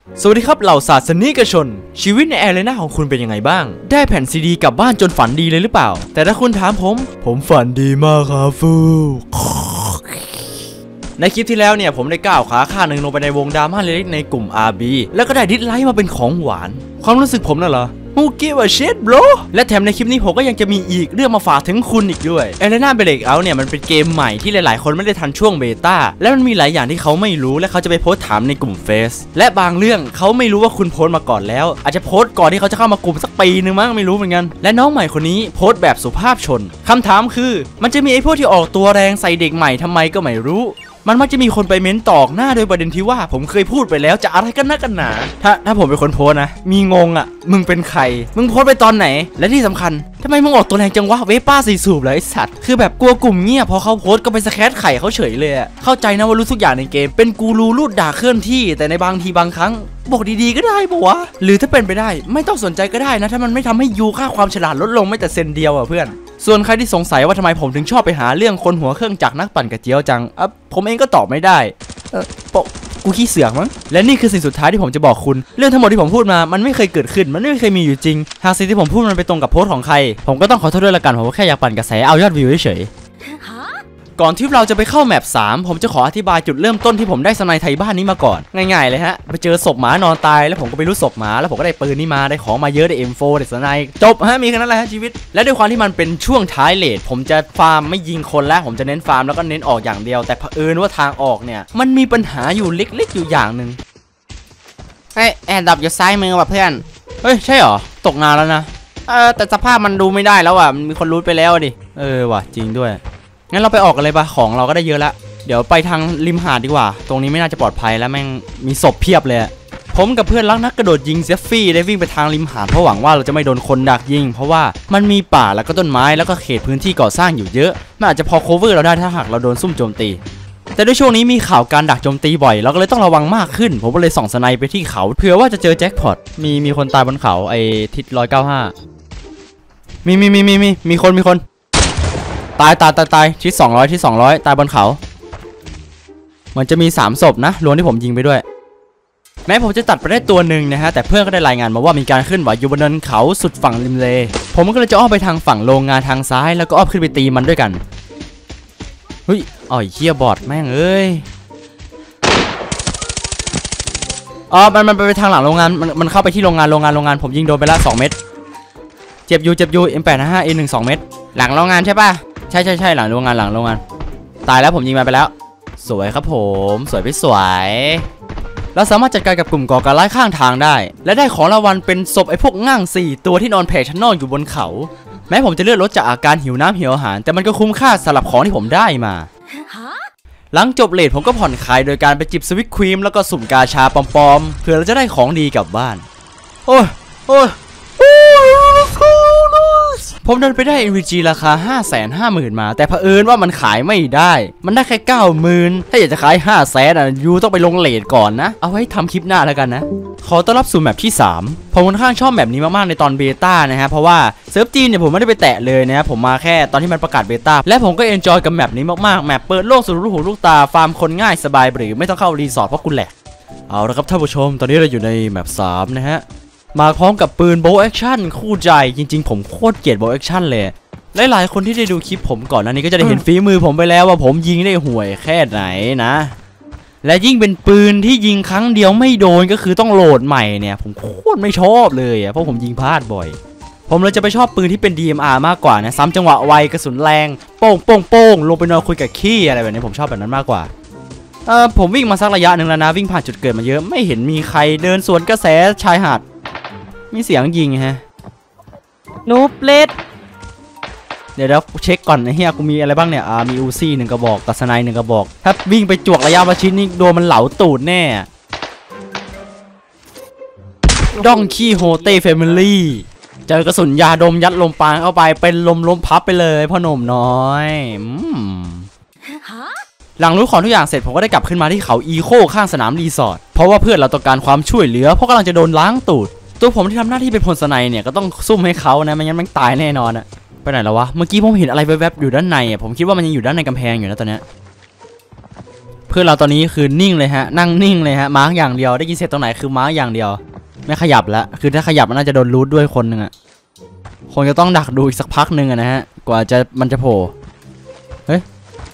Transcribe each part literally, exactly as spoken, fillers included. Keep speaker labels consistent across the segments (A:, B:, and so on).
A: สวัสดีครับเหล่าศาสนิกชนชีวิตในแอเรนาของคุณเป็นยังไงบ้างได้แผ่นซีดีกลับบ้านจนฝันดีเลยหรือเปล่าแต่ถ้าคุณถามผมผมฝันดีมากครับฟูในคลิปที่แล้วเนี่ยผมได้ก้าวขาข้างหนึ่งลงไปในวงดราม่าเล็กๆในกลุ่ม อาร์ บี แล้วก็ได้ดิสไลค์มาเป็นของหวานความรู้สึกผมน่ะเหรอฮูกิว่าเชดบรและแถมในคลิปนี้ผมก็ยังจะมีอีกเรื่องมาฝากถึงคุณอีกด้วย Arena Breakout เนี่ยมันเป็นเกมใหม่ที่หลายๆคนไม่ได้ทันช่วงเบต้าและมันมีหลายอย่างที่เขาไม่รู้และเขาจะไปโพสต์ถามในกลุ่มเฟซและบางเรื่องเขาไม่รู้ว่าคุณโพสต์มาก่อนแล้วอาจจะโพสต์ก่อนที่เขาจะเข้ามากลุ่มสักปีนึงมั้งไม่รู้เหมือนกันและน้องใหม่คนนี้โพสต์แบบสุภาพชนคำถามคือมันจะมีไอ้พวกที่ออกตัวแรงใส่เด็กใหม่ทำไมก็ไม่รู้มันมักจะมีคนไปเม้นตอกหน้าโดยประเด็นที่ว่าผมเคยพูดไปแล้วจะอะไรกันนักกันหนาถ้าถ้าผมเป็นคนโพสนะมีงงอ่ะมึงเป็นใครมึงโพสไปตอนไหนและที่สำคัญทำไมมึงออกตัวแรงจังวะเวป้าสีสูบเลยไอ้สัตว์คือแบบกลัวกลุ่มเงียบพอเขาโพสก็ไปสแครไข่เขาเฉยเลยอ่ะเข้าใจนะว่ารู้ทุกอย่างในเกมเป็นกูรูลูดด่าเคลื่อนที่แต่ในบางทีบางครั้งบอกดีๆก็ได้ปะวะหรือถ้าเป็นไปได้ไม่ต้องสนใจก็ได้นะถ้ามันไม่ทำให้ยูค่าความฉลาดลดลงไม่แต่เซนเดียวอ่ะเพื่อนส่วนใครที่สงสัยว่าทำไมผมถึงชอบไปหาเรื่องคนหัวเครื่องจักรนักปั่นกระเจียวจังอ่ะผมเองก็ตอบไม่ได้เออปกกูขี้เสือกมั้งและนี่คือสิ่งสุดท้ายที่ผมจะบอกคุณเรื่องทั้งหมดที่ผมพูดมามันไม่เคยเกิดขึ้นมันไม่เคยมีอยู่จริงหากสิ่งที่ผมพูดมันไปตรงกับโพสต์ของใครผมก็ต้องขอโทษด้วยละกันผมก็แค่อยากปั่นกระแสเอายอดวิวเฉยก่อนที่เราจะไปเข้าแมปสามผมจะขออธิบายจุดเริ่มต้นที่ผมได้สไนไทยบ้านนี้มาก่อนง่ายๆเลยฮะไปเจอศพหมานอนตายแล้วผมก็ไปรู้ศพหมาแล้วผมก็ได้ปืนนี้มาได้ของมาเยอะได้ เอ็ม โฟร์ ได้สไนจบฮะมีแค่นั้นแหละฮะชีวิตและด้วยความที่มันเป็นช่วงท้ายเลทผมจะฟาร์มไม่ยิงคนแล้วผมจะเน้นฟาร์มแล้วก็เน้นออกอย่างเดียวแต่เผอิญว่าทางออกเนี่ยมันมีปัญหาอยู่เล็กๆอยู่อย่างหนึ่งเฮ้ยแอร์ดับอยู่ซ้ายมือว่ะเพื่อนเฮ้ยใช่หรอตกงานแล้วนะเออแต่สภาพมันดูไม่ได้แล้วอ่ะมันมีคนรู้ไปแล้วดิเออว่ะจริงด้วยงั้นเราไปออกกันเลยปะของเราก็ได้เยอะแล้วเดี๋ยวไปทางริมหาดดีกว่าตรงนี้ไม่น่าจะปลอดภัยแล้วแม่งมีศพเพียบเลยผมกับเพื่อนรักนักกระโดดยิงเซฟฟี่ได้วิ่งไปทางริมหาดเพราะหวังว่าเราจะไม่โดนคนดักยิงเพราะว่ามันมีป่าแล้วก็ต้นไม้แล้วก็เขตพื้นที่ก่อสร้างอยู่เยอะมันอาจจะพอ cover เราได้ถ้าหากเราโดนซุ่มโจมตีแต่ด้วยช่วงนี้มีข่าวการดักโจมตีบ่อยเราก็เลยต้องระวังมากขึ้นผมก็เลยส่องสไนไปที่เขาเผื่อว่าจะเจอแจ็คพอตมีมีคนตายบนเขาไอ้ทิศหนึ่งร้อยเก้าสิบห้ามีมีมีมีมีมีคนมีคนตายตายตายตายทิศสองร้อยทิศสองร้อยตายบนเขามันจะมีสามศพนะรวมที่ผมยิงไปด้วยแม้ผมจะตัดไปได้ตัวหนึ่งนะฮะแต่เพื่อนก็ได้รายงานมาว่ามีการเคลื่อนไหวอยู่บนเนินเขาสุดฝั่งริมเลผมก็เลยจะอ้อมไปทางฝั่งโรงงานทางซ้ายแล้วก็อ้อมขึ้นไปตีมันด้วยกันเฮ้ยอ๋อยเฮียบอดแม่งเอ้ยอ๋อมันมันไปทางหลังโรงงานมันมันเข้าไปที่โรงงานโรงงานโรงงานผมยิงโดนไปละสองเม็ดเจ็บอยู่เจ็บอยู่ เอ็ม แปด ห้า ห้า เอ หนึ่ง สองเม็ดหลังโรงงานใช่ป่ะใช่ใช่ใช่หลังโรงงานหลังโรงงานตายแล้วผมยิงมาไปแล้วสวยครับผมสวยไปสวยเราสามารถจัดการกับกลุ่มก่อการร้ายข้างทางได้และได้ของรางวัลเป็นศพไอ้พวกง่างสี่ตัวที่นอนแผ่ชั้นนอกอยู่บนเขาแม้ผมจะเลือดลดจากอาการหิวน้ำหิวอาหารแต่มันก็คุ้มค่าสำหรับของที่ผมได้มาหลังจบเลทผมก็ผ่อนคลายโดยการไปจิบสวิตครีมแล้วก็สุ่มกาชาปลอมๆเพื่อเราจะได้ของดีกลับบ้านโอ้ยโอ้ยผมเดินไปได้ เอ็น วี จี ราคา ห้าแสนห้าหมื่น มาแต่เผอิญว่ามันขายไม่ได้มันได้แค่ เก้าหมื่น ถ้าอยากจะขาย ห้าแสน อ่ะยูต้องไปลงเลทก่อนนะเอาไว้ทำคลิปหน้าแล้วกันนะขอต้อนรับสู่แมปที่สามผมค่อนข้างชอบแมปนี้มากๆในตอนเบต้านะฮะเพราะว่าเซิร์ฟจีนเนี่ยผมไม่ได้ไปแตะเลยนะผมมาแค่ตอนที่มันประกาศเบต้าและผมก็เอนจอยกับแมปนี้มากๆแมปเปิดโลกสุดลูกหูลูกตาฟาร์มคนง่ายสบายหรือไม่ต้องเข้ารีสอร์ทเพราะคุณแหละเอาละครับท่านผู้ชมตอนนี้เราอยู่ในแมปสามนะฮะมาพร้อมกับปืนโบว์แอคชั่นคู่ใจจริงๆผมโคตรเกลียดโบว์แอคชั่นเลยหลายๆคนที่ได้ดูคลิปผมก่อนหน้านี้ก็จะได้เห็นฝีมือผมไปแล้วว่าผมยิงได้ห่วยแค่ไหนนะและยิ่งเป็นปืนที่ยิงครั้งเดียวไม่โดนก็คือต้องโหลดใหม่เนี่ยผมโคตรไม่ชอบเลยอ่ะเพราะผมยิงพลาดบ่อยผมเลยจะไปชอบปืนที่เป็น ดี เอ็ม อาร์ มากกว่านะซ้ำจังหวะไวกระสุนแรงโป้งโป้งโป้งลงไปนอนคุยกับขี้อะไรแบบนี้ผมชอบแบบนั้นมากกว่าเออผมวิ่งมาสักระยะหนึ่งแล้วนะวิ่งผ่านจุดเกิดมาเยอะไม่เห็นมีใครเดินสวนกระแสชายหาดมีเสียงยิงฮะนูบเลดเดี๋ยวเดี๋ยวเช็คก่อนนะเฮียกูมีอะไรบ้างเนี่ยอ่ามีอูซี่หนึ่งกระบอกกับสไนหนึ่งกระบอกถ้าวิ่งไปจวกระยะประชิดนี่โดนมันเหลาตูดแน่ดองขี้โฮเต้แฟมิลี่เจอกระสุนยาดมยัดลมปานเข้าไปเป็นลมล้มพับไปเลยพ่อหนุ่มน้อยหลังรู้ของทุกอย่างเสร็จผมก็ได้กลับขึ้นมาที่เขาอีโคข้างสนามรีสอร์ทเพราะว่าเพื่อนเราต้องการความช่วยเหลือเพราะกำลังจะโดนล้างตูดตัวผมที่ทำหน้าที่เป็นพลสไนเนี่ยก็ต้องซุ่มให้เขานะไม่งั้นมันตายแน่นอนอะไปไหนแล้ววะเมื่อกี้ผมเห็นอะไรแวบๆอยู่ด้านในอ่ะผมคิดว่ามันยังอยู่ด้านในกำแพงอยู่นะตอนนี้พื่อนเราตอนนี้คือนิ่งเลยฮะนั่งนิ่งเลยฮะมาร์กอย่างเดียวได้ยินเสียงตรงไหนคือมาร์กอย่างเดียวไม่ขยับแล้วคือถ้าขยับมันน่าจะโดนรูทด้วยคนหนึ่งอะคงจะต้องดักดูอีกสักพักหนึ่งอะนะฮะกว่าจะมันจะโผล่เฮ้ย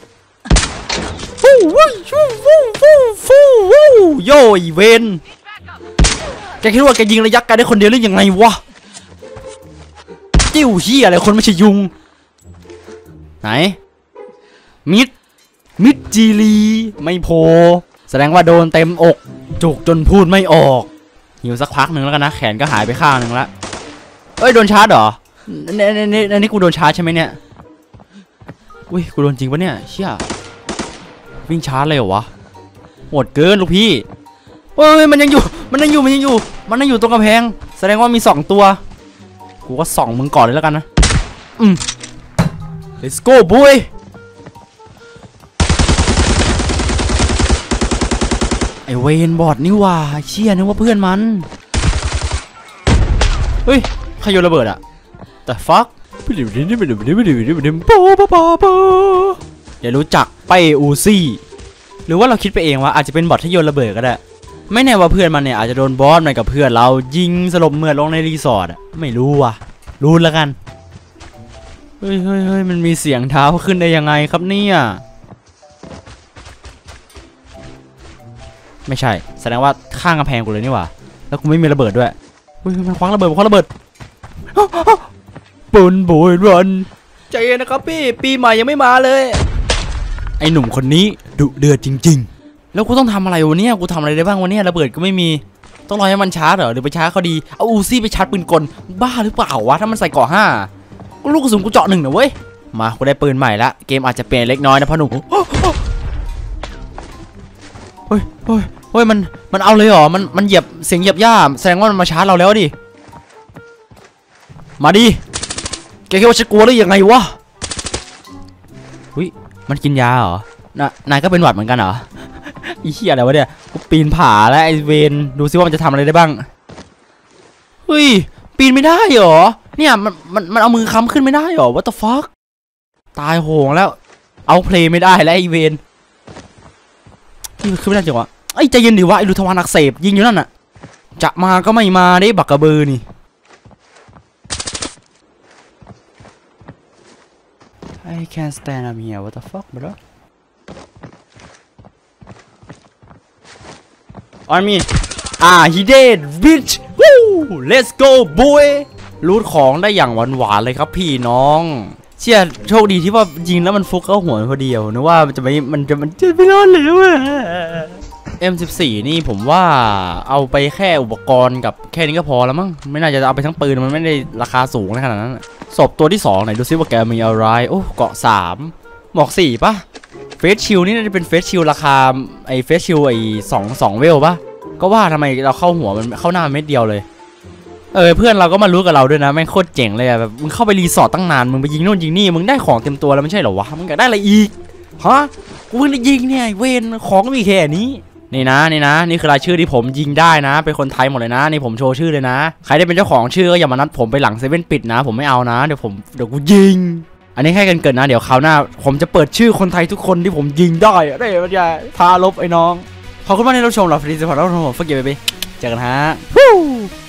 A: โย่อีเวนแกคิดว่าแกยิงระยะไกลได้คนเดียวหรือยังไงวะจิ้วเหี้ยอะไรคนไม่ใช่ยุงไหนมิดมิดจีรีไม่โผล่แสดงว่าโดนเต็มอกจุกจนพูดไม่ออกหิวสักพักหนึ่งแล้วกันนะแขนก็หายไปข้างหนึ่งละเอ้ยโดนชาร์จเหรอเนี่ยเนี่ยเนี่ยนี่กูโดนชาร์จใช่ไหมเนี่ยอุ้ยกูโดนจริงปะเนี่ยเชี่ยวิ่งชาร์จเลยเหรอวะโหดเกินลูกพี่เฮ้ยมันยังอยู่มันยังอยู่มันยังอยู่มันยังอยู่ตรงกำแพงแสดงว่ามีสองตัวกูก็ส่องมึงก่อนเลยแล้วกันนะอืม let's go boy ไอเวนบอดนี่ว่าเชี่ยนึกว่าเพื่อนมันเฮ้ยใครโยนระเบิดอะ the fuck เดี๋ยวรู้จักไปอูซี่หรือว่าเราคิดไปเองว่าอาจจะเป็นบอทที่โยนระเบิดก็ได้ไม่แน่ว่าเพื่อนมันเนี่ยอาจจะโดนบอสมันกับเพื่อนเรายิงสลบเมื่อลงในรีสอร์ทไม่รู้ว่ะรู้แล้วกันเฮ้ยเฮ้ยเฮ้ยมันมีเสียงเท้าขึ้นได้ยังไงครับเนี่ยไม่ใช่แสดงว่าข้างกำแพงกูเลยนี่หว่าแล้วกูไม่มีระเบิดด้วยเฮ้ยมันคว้างระเบิดมันคว้างระเบิดปุนบุยรันใจเย็นนะครับพี่ปีใหม่ยังไม่มาเลยไอหนุ่มคนนี้ดุเดือดจริงๆแล้วกูต้องทำอะไรวะเนี่ยกูทำอะไรได้บ้างวะเนี่ยระเบิดก็ไม่มีต้องรอให้มันชาร์จเหรอหรือไปชาร์จเขาดีเอาอูซี่ไปชาร์จปืนกลบ้าหรือเปล่าวะถ้ามันใส่เกราะห้ากูลูกกระสุนกูเจาะหนึ่งนะเว้ยมากูได้ปืนใหม่ละเกมอาจจะเปลี่ยนเล็กน้อยนะพ่อหนุ่มเฮ้ยเฮ้ยเฮ้ยมันมันเอาเลยเหรอมันมันเหยียบเสียงเหยียบหญ้าแสดงว่ามันมาชาร์จเราแล้วดิมาดิแกคิดว่าฉันกลัวหรือยังไงวะอุ้ยมันกินยาเหรอน่ะนายก็เป็นหวัดเหมือนกันเหรออีเหี้ยอะไรวะเนี่ยกูปีนผาแล้วไอเวนดูซิว่ามันจะทำอะไรได้บ้างเฮ้ยปีนไม่ได้เหรอเนี่ยมันมันมันเอามือค้ำขึ้นไม่ได้เหรอ what the fuck ตายโหงแล้วเอาเพลย์ไม่ได้แล้วไอเวนนี่มันขึ้นไม่ได้จริงวะไอ้ใจเย็นดิวะไอ้ลูทวารอักเสบยิงอยู่นั่นน่ะจะมาก็ไม่มาได้บักกระเบือนี่I can't stand up here. What the fuck, bro? On me. Ah, he dead, bitch. Woo! Let's go, boy. รูทของได้อย่างหวานๆเลยครับพี่น้องเชี่ยโชคดีที่ว่ายิงแล้วมันฟุกเข้าหัวพอดียวนึกว่ามันจะไม่มันจะมันจะไม่รอดเลยว่ะ เอ็ม สิบสี่ นี่ผมว่าเอาไปแค่อุปกรณ์กับแค่นี้ก็พอแล้วมั้งไม่น่าจะเอาไปทั้งปืนมันไม่ได้ราคาสูงขนาดนั้นศพตัวที่สองไหนดูซิว่าแกมีอะไรโอ้เกาะสามหมอกสี่ป่ะเฟสชิลนี่น่าจะเป็นเฟสชิลราคาไอเฟสชิลไอสองสองเวลป่ะก็ว่าทำไมเราเข้าหัวมันเข้าหน้าเม็ดเดียวเลยเออเพื่อนเราก็มารู้กับเราด้วยนะแม่งโคตรเจ๋งเลยอะแบบมึงเข้าไปรีสอร์ทตั้งนานมึงไปยิงโน่นยิงนี่มึงได้ของเต็มตัวแล้วไม่ใช่เหรอวะมึงอยากได้อะไรอีกฮะกูเพิ่งได้ยิงเนี่ยเวนของก็มีแค่นี้นี่นะนี่นะนี่คือรายชื่อที่ผมยิงได้นะเป็นคนไทยหมดเลยนะนี่ผมโชว์ชื่อเลยนะใครได้เป็นเจ้าของชื่อก็อย่ามานัดผมไปหลังเซเว่นปิดนะผมไม่เอานะเดี๋ยวผมเดี๋ยวกูยิงอันนี้แค่กันเกิดนะเดี๋ยวคราวหน้าผมจะเปิดชื่อคนไทยทุกคนที่ผมยิงได้ได้ไม่ได้พาลบไอ้น้องขอบคุณมากที่รับชมเราฟรีสปอร์ตเราชมผมฟักเก็บไปเจอกันฮะ